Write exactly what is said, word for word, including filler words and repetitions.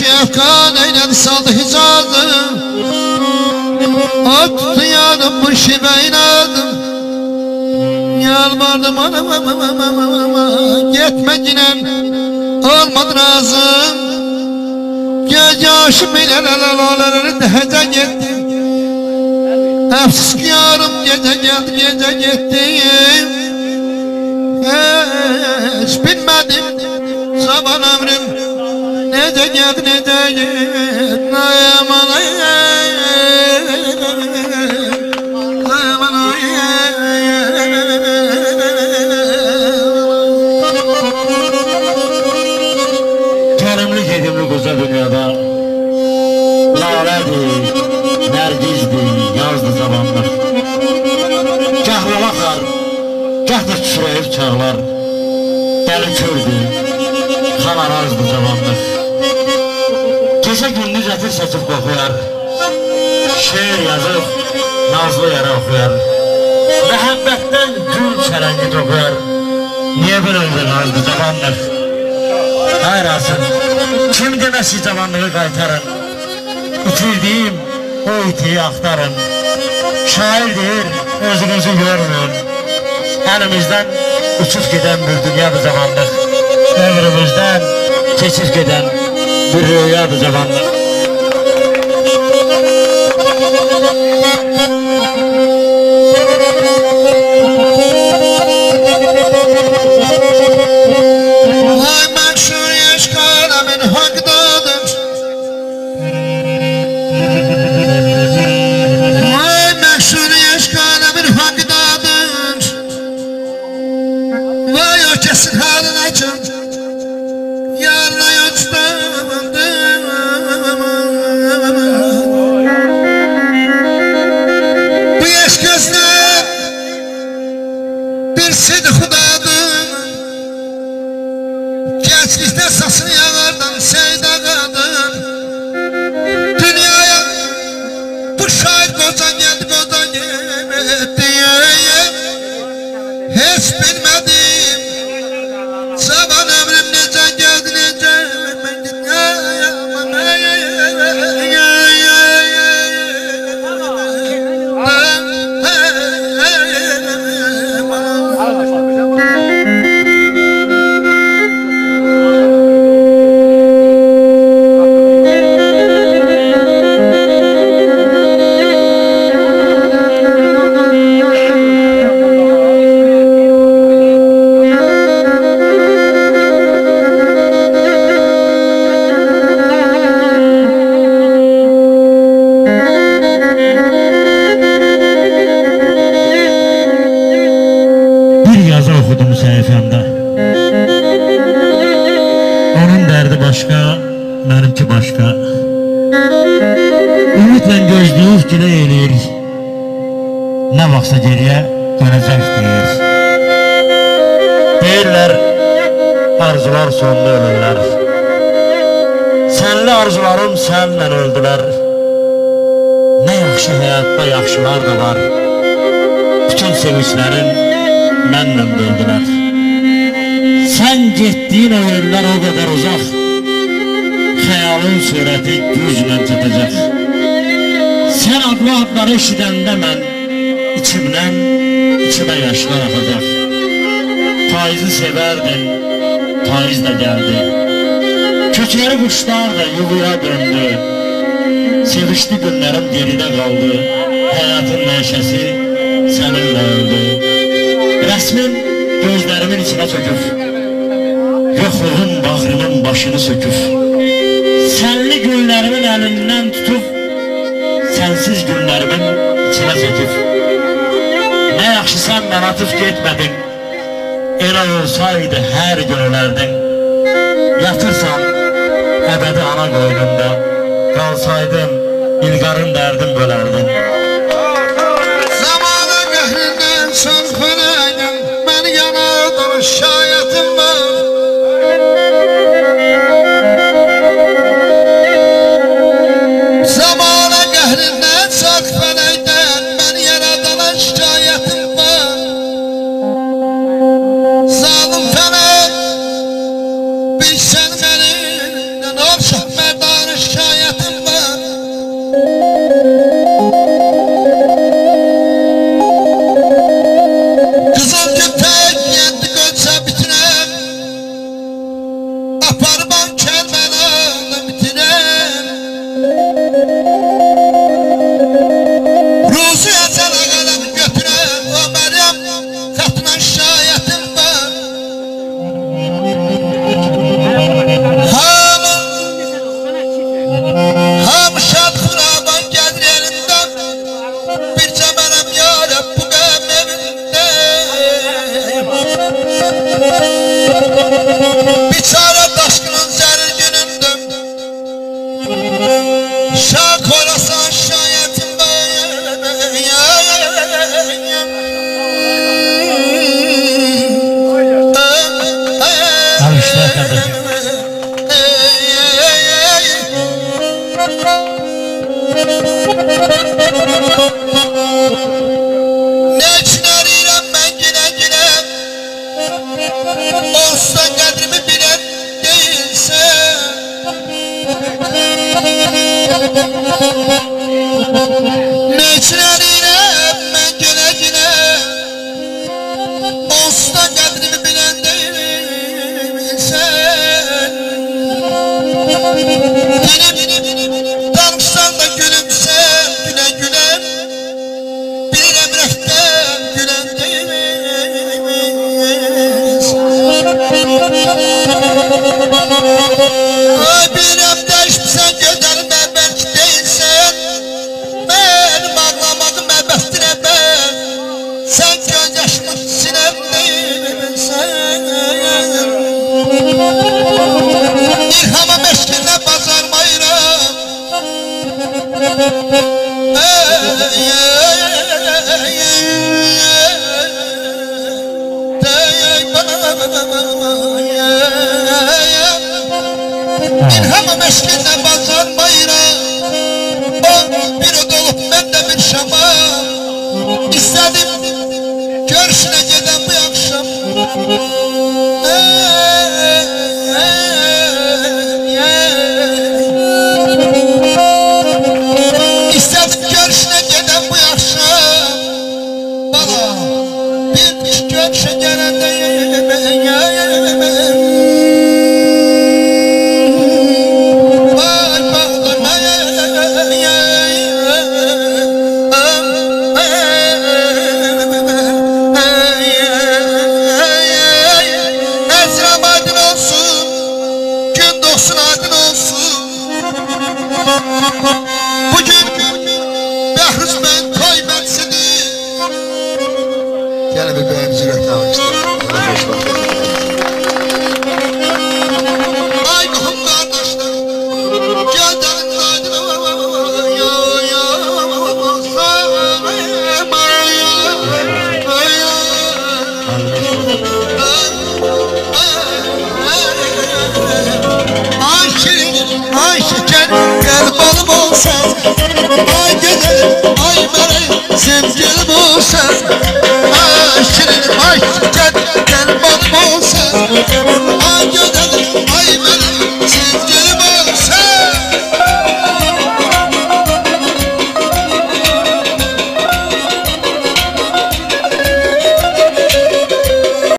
şefkan eyledi saldı hicazı. Ot yanıp şibeynadım. Yalvardım anam anam anam anam. Gitme yine olmadı razı. Gece aşım ile lalaları dehece gitti. Efsus ki yarım gece geldi gece gitti. Hiç bilmedim zaman ömrüm nece geldi nece gitti. Nayaman Kerimli kedimli koca dünyada laledir, nergizdir, yazdı zamanlar. Gahla bakar, gah da çürəyib çağlar. Dəli kördü, kan arazdı zamanlar. Gece gündüz ətir saçıb qoxuyar. Şeir yazıb, nazlı yara oxuyar. Məhəbbətdən gül çələngi toxuyar. Niye böyle öldü nazlı zamanlar? Hayır asın, kim deməsi zamanlığı qaytarın. İtirdiyim o itiyi axtarın. Şair deyir, özünüzü görmün. Elimizden uçup giden bir dünyadır zamanlık. Ömrümüzden keçip giden bir rüyadır zamanlık. Vay meşhur yaş kalemin hakdadır. Vay meşhur yaş kalemin hakdadır. Vay o kesin halin açın. Yarına yokstandır. Bu yaş gözler bir sidi hudadır. Gençlikte sasını yağardan seyda kadın. Dünyaya bu şair koca geldi koca gitti. Hiç bilmedim zaman ömrüm nece geldi nece. Okudum səhifəmdə. Onun dərdi başqa, mənimki başqa. Ümidlə gözləyib gilə eləyir. Nə vaxtsa geriyə dönəcək deyir. Deyirlər, arzular sonda ölürlər. Sənli arzularım sənlə öldülər. Nə yaxşı həyatda yaxşılar da var. Bütün sevinçlərin mənlə böldülər. Sən getdiyin o yerlər o qədər uzaq. Xəyalın surəti güclə çatacaq. Sən adlı adları eşidəndə mən içimdən içimə yaşlar axacaq. Payızı sevərdin, payız da gəldi. Kökəri quşlar da yuvaya döndü. Sevişli günlərim geridə qaldı. Həyatın nəşəsi səninlə öldü. Rəsmin gözlərimin içine çöküp, yoxluğun bağrımın başını söküp, sənli günlərimin əlindən tutub, sənsiz günlərimin içine çöküp. Nə yaxşı sən mən atıp getmədin, elə olsaydı hər gün ölərdin. Yatırsan əbədi ana qoynunda, qalsaydın ilqarın dərdim bölərdin. Zamana qəhrindən son fənəydin, mən yanardım şayetim var. Zamana qəhrindən son fənəydin, mən yaradana şikayetim var. Zalim fənə, bilsən məndən olşaq mərdan. koylasan şayetim Al işte kardeşim. Ne için arıyorum ben yine yine, olsa kadrimi bilen değilse. Ne için arıyorum ben yine yine, olsa kadrimi bilen değilse. Benim danışsan da gülümse güle güle, bir emrekten gülen değiliz. Ay bir emde işmişsen göderme belki değilsen, benim ağlamadım elbettir ben, sen gözyaşımı sinem değilsen. İlhama meşkille bazarmayırım. İlhama meşkille bazarmayırım. Bir o dolup ben de bir şama, İstedim görüşüne gelen bu akşam. İstedim görüşüne gelen bu akşam, bana bir iş görüşe gelen değilim. Vay vay Ezram aydın olsun, gün doğsun aydın olsun. Bugün Behruz ben toy mensini. Gel bir beğenci reklamı işte.